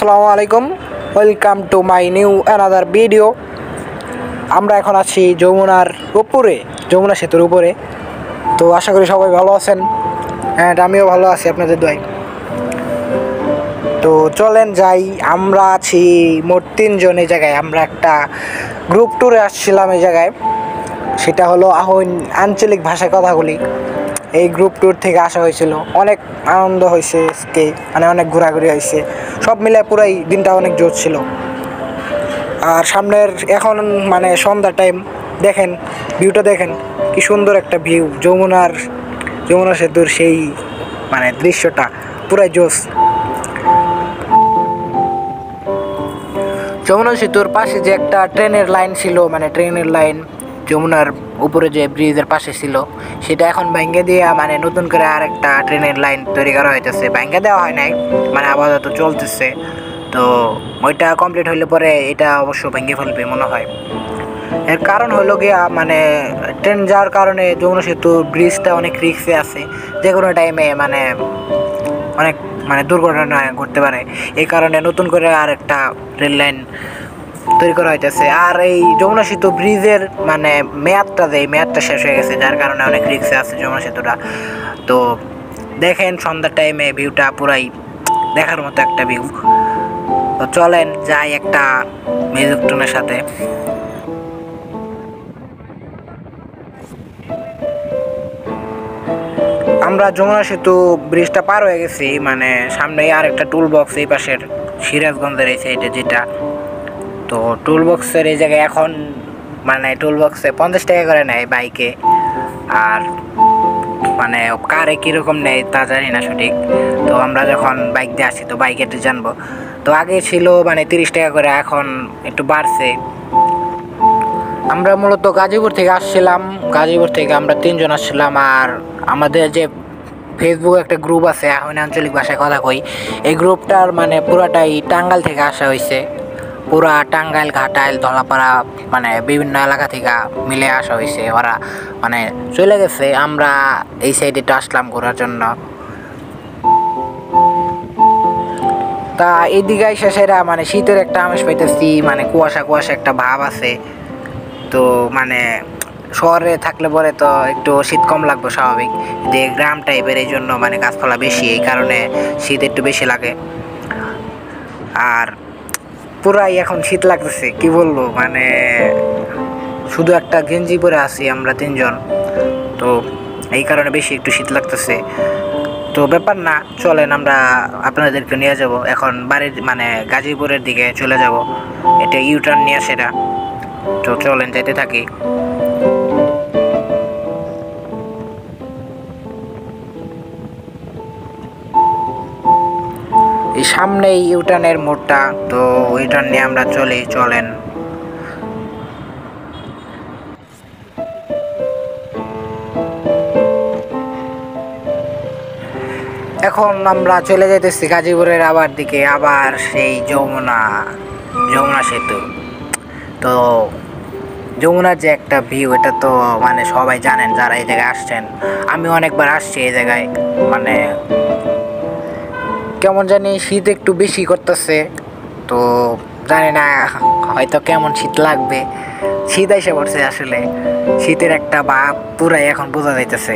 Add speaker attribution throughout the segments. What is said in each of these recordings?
Speaker 1: আসসালামু আলাইকুম, welcome to my new another video. আমরা এখন আছি যমুনার উপরে, যমুনা সেতুর উপরে। তো আশা করি সবাই ভালো আছেন, অ্যান্ড আমিও ভালো আছি আপনাদের দোয়ায়। তো চলেন যাই, আমরা আছি মোট 3 জন এই জায়গায়। আমরা একটা গ্রুপ ট্যুরে আসছিলাম এই জায়গায়, সেটা হলো আহোন আঞ্চলিক ভাষায় কথাগুলি। এই গ্রুপ ট্যুর থেকে আসা হয়েছিল, অনেক আনন্দ হয়েছে আজকে, মানে অনেক ঘোরাঘুরি হয়েছে, সব মিলে পুরাই দিনটা অনেক জোর ছিল। আর সামনের এখন মানে সন্ধ্যা টাইম, দেখেন ভিউটা, দেখেন কি সুন্দর একটা ভিউ, যমুনা সেতুর সেই মানে দৃশ্যটা পুরাই জোস। যমুনা সেতুর পাশে যে একটা ট্রেনের লাইন ছিল, মানে ট্রেনের লাইন যমুনার উপরে যে ব্রিজের পাশে ছিল, সেটা এখন ভেঙে দিয়ে মানে নতুন করে আর একটা ট্রেনের লাইন তৈরি করা হইতেছে। ভেঙে দেওয়া হয় নাই, মানে আপাতত চলতেছে। তো ওইটা কমপ্লিট হইলে পরে এটা অবশ্য ভেঙে ফেলবে মনে হয়। এর কারণ হলো গিয়া মানে ট্রেন যাওয়ার কারণে যমুনা সেতু ব্রিজটা অনেক রিস্কে আছে, যে কোনো টাইমে মানে অনেক মানে দুর্ঘটনা ঘটতে পারে। এই কারণে নতুন করে আর একটা রেল লাইন তৈরি করা হইতেছে। আর এই যমুনা সেতু ব্রিজের মানে মেয়াদটা শেষ হয়ে গেছে, যার কারণে অনেক রিস্কে আছে যমুনা সেতুটা। তো দেখেন সন্ধ্যার টাইমে ভিউটা পুরাই দেখার মতো একটা ভিউ। তো চলেন যাই একটা মিউজিক টোনের সাথে। আমরা যমুনা সেতু ব্রিজটা পার হয়ে গেছি, মানে সামনে আর একটা টুল বক্স এই পাশের সিরাজগঞ্জের এই সাইডে যেটা। তো টুল বক্সের এই জায়গায় এখন মানে টুল বক্সে 50 টাকা করে নেয় বাইকে, আর মানে কারে কীরকম নেয় তা জানি না সঠিক। তো আমরা যখন বাইক দিয়ে আসি তো বাইকে একটু জানবো। তো আগে ছিল মানে 30 টাকা করে, এখন একটু বাড়ছে। আমরা মূলত গাজীপুর থেকে আসছিলাম, গাজীপুর থেকে আমরা 3 জন আসছিলাম। আর আমাদের যে ফেসবুকে একটা গ্রুপ আছে এখন আঞ্চলিক ভাষায় কথা কই, এই গ্রুপটার মানে পুরাটাই টাঙ্গাইল থেকে আসা হয়েছে। পুরা টাঙ্গাইল, ঘাটাইল, ধলাপাড়া মানে বিভিন্ন এলাকা থেকে মিলে আসা হয়েছে। ওরা মানে চলে গেছে, আমরা এই সাইডে একটু আসলাম ঘোরার জন্য। তা এইদিকে এসে সেরা মানে শীতের একটা আমেজ পাইতেছি, মানে কুয়াশা কুয়াশা একটা ভাব আছে। তো মানে শহরে থাকলে পরে তো একটু শীত কম লাগবে স্বাভাবিক, যে গ্রাম টাইপের, এই জন্য মানে গাছপালা বেশি, এই কারণে শীত একটু বেশি লাগে। আর পুরাই এখন শীত লাগতেছে, কি বলবো, মানে শুধু একটা গেঞ্জি পরে আছি আমরা 3 জন, তো এই কারণে বেশি একটু শীত লাগতেছে। তো ব্যাপার না, চলেন আমরা আপনাদেরকে নিয়ে যাব এখন বাড়ির মানে গাজীপুরের দিকে চলে যাব। এটা ইউটার্ন নিয়ে সেটা। তো চলেন যেতে থাকি। এই সামনেই ইউটার্নের মোড়টা, তো ইউটার্ন নিয়ে আমরা চলেন। এখন আমরা চলে যাইতেছি গাজীপুরের আবার দিকে, আবার সেই যমুনা সেতু। তো যমুনার যে একটা ভিউ, এটা তো মানে সবাই জানেন যারা এই জায়গায় আসছেন। আমি অনেকবার আসছি এই জায়গায়, মানে কেমন জানি শীত একটু বেশি করতেছে। তো জানি না হয়তো কেমন শীত লাগবে, শীত এসে পড়ছে আসলে, শীতের একটা ভাব পুরাই এখন বোঝা যাইতেছে।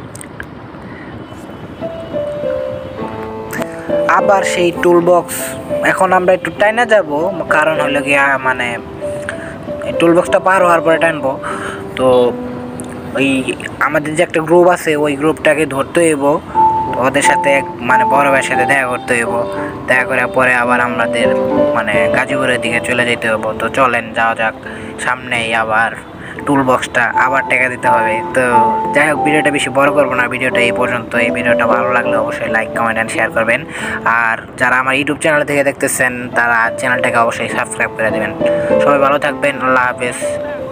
Speaker 1: আবার সেই টুল বক্স, এখন আমরা একটু টাইনা যাব, কারণ হলো গিয়া মানে টুল বক্সটা পার হওয়ার পরে টানবো। তো ওই আমাদের যে একটা গ্রুপ আছে, ওই গ্রুপটাকে ধরতে হইব, ওদের সাথে মানে বড় ভাইয়ের সাথে দেখা করতে হইব। দেখা করার পরে আবার আমাদের মানে গাজীপুরের দিকে চলে যেতে হইব। তো চলেন যাওয়া যাক, সামনেই আবার টুল বক্সটা আবার টাকা দিতে হবে। তো যাই হোক, ভিডিওটা বেশি বড় করবো না, ভিডিওটা এই পর্যন্ত। এই ভিডিওটা ভালো লাগলে অবশ্যই লাইক, কমেন্ট অ্যান্ড শেয়ার করবেন। আর যারা আমার ইউটিউব চ্যানেল থেকে দেখতেছেন তারা চ্যানেলটাকে অবশ্যই সাবস্ক্রাইব করে দেবেন। সবাই ভালো থাকবেন, আল্লাহ হাফেজ।